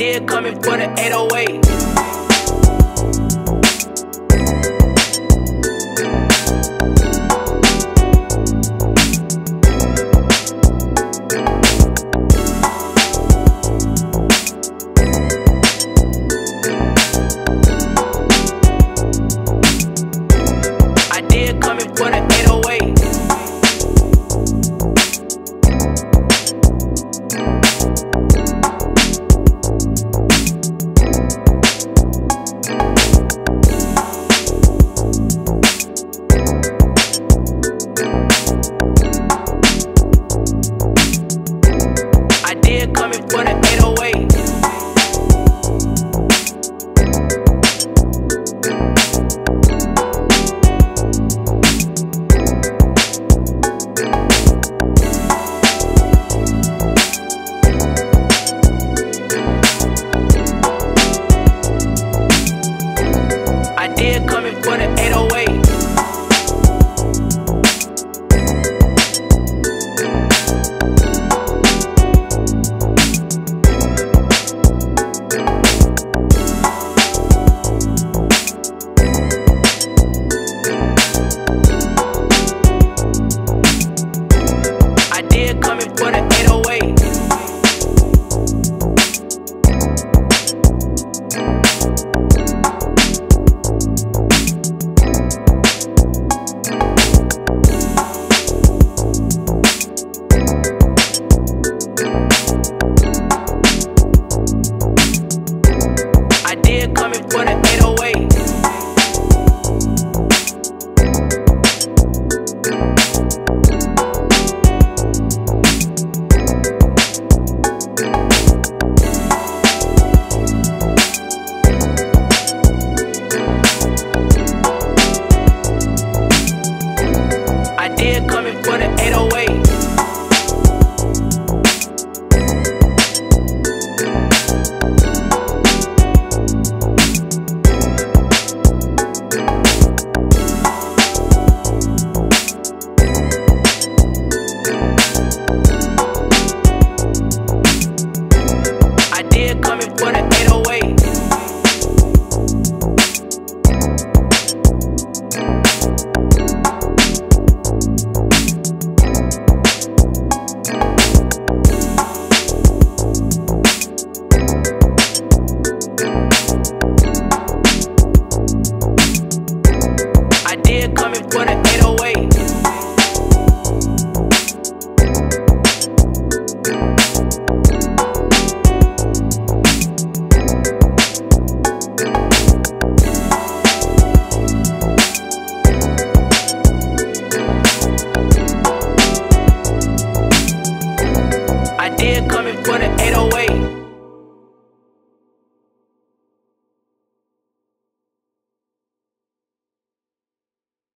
did coming for the 808. Coming for the 808. I did coming for the 808. Coming for the 808. I did coming for the 808. Coming for the 808. I did coming for the 808. Coming for the 808. I did coming for the